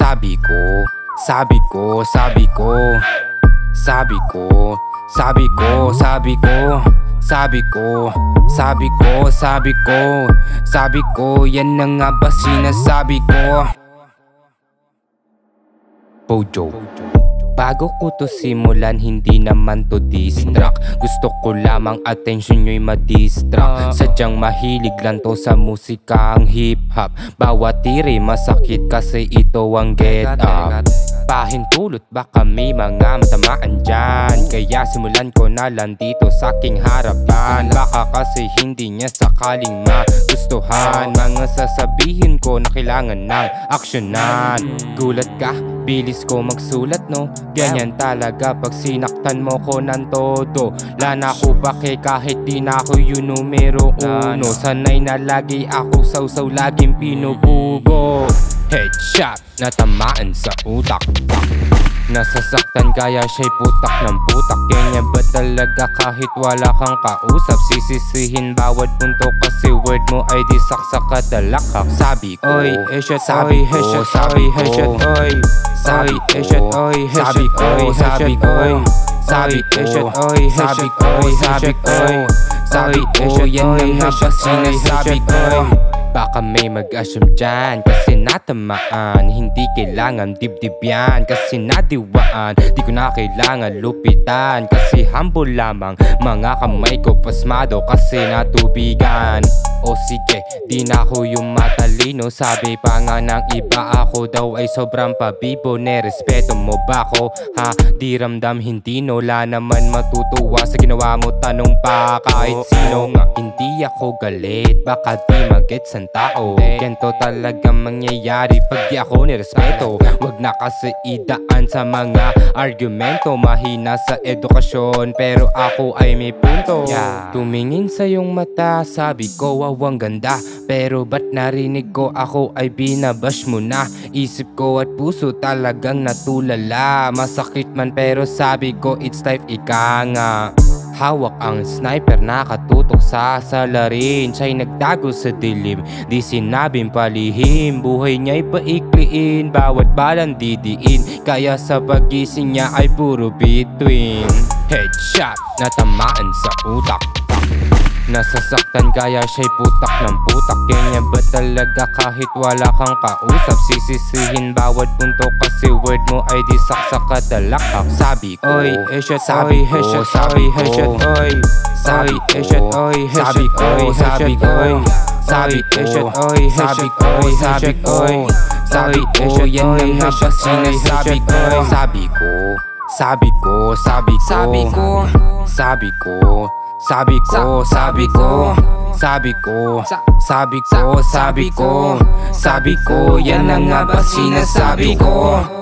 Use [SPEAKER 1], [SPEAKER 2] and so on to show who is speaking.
[SPEAKER 1] Sabi ko, sabi ko, sabi ko, sabi ko, sabi ko, sabi ko, sabi ko, sabi ko, sabi ko, sabi ko, yan na nga ba sinasabi ko? Bojo. Bago ko to simulan, hindi naman to distract. Gusto ko lamang attention nyo'y madistract. Sadyang mahilig lang to sa musikang hip-hop. Bawat tiri masakit kasi ito ang get up. Pahintulot baka may mga matamaan dyan, kaya simulan ko na lang dito sa aking harapan. Baka kasi hindi niya sakaling magustuhan mga sasabihin ko na kailangan ng aksyonan. Gulat ka, bilis ko magsulat no. Ganyan talaga pag sinaktan mo ko ng todo. Lana ko bake kahit di na ako yung numero uno. Sanay na lagi ako sausaw laging pinupugo. Headshot, natamaan sa utak. Nasasaktan kaya siya'y putak ng putak. Ganyan ba talaga kahit wala kang kausap? Sisisihin bawat punto kasi word mo ay di saksak at dalakak. Sabi ko, oy, headshot, sabi ko, sabi headshot, oy. Sabi headshot, oy, sabi ko, sabi ko, sabi headshot, oy, sabi ko, sabi ko, sabi ko, yan na nga ba sinasabi ko? Baka may mag-assume dyan kasi natamaan. Hindi kailangan dibdib yan kasi nadiwaan. Di ko na kailangan lupitan kasi humble lamang. Mga kamay ko pasmado kasi natubigan. O sige, di na ako yung matalino. Sabi pa nga ng iba ako daw ay sobrang pabibo. Nerespeto mo ba ko? Ha? Di ramdam hindi no. La naman matutuwa sa ginawa mo. Tanong pa kahit sino nga. Hindi ako galit, baka di magets ang tao. Ganito talaga mangyayari pag di ako nirespeto. Wag na kasi idaan sa mga argumento. Mahina sa edukasyon pero ako ay may punto. Tumingin sa iyong mata, sabi ko wow ang ganda. Pero ba't narinig ko ako ay binabash mo na? Isip ko at puso talagang natulala. Masakit man pero sabi ko it's life, ika nga. Hawak ang sniper, nakatutok sa salarin. Siya'y nagtago sa dilim, di sinabing palihim. Buhay niya'y paikliin, bawat balang didiin. Kaya sa pagising niya ay puro between. Headshot, natamaan sa utak. Nasasaktan kaya siya'y putak ng putak. Ganyan ba talaga kahit wala kang kausap? Sisisihin bawat punto kasi word mo ay di saksak at dalakak. Sabi ko, oy, headshot, sabi headshot, sabi headshot, oy. Sabi headshot, oy, sabi ko, sabi ko, sabi headshot, oy, sabi ko, sabi ko, sabi headshot, yan na nga ba sinasabi ko? Sabi ko, sabi ko, sabi ko, sabi ko, sabi ko, sabi ko, sabi ko, sabi ko, sabi ko, sabi ko, sabi ko, yan na nga ba sinasabi ko?